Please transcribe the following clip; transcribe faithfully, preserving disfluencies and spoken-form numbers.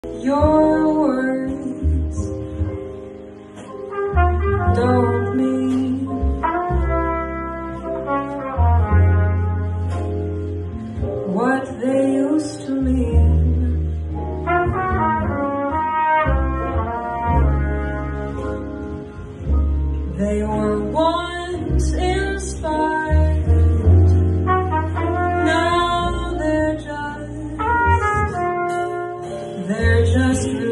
Your words don't mean what they used to mean. They were once inspired, now they're just, they're just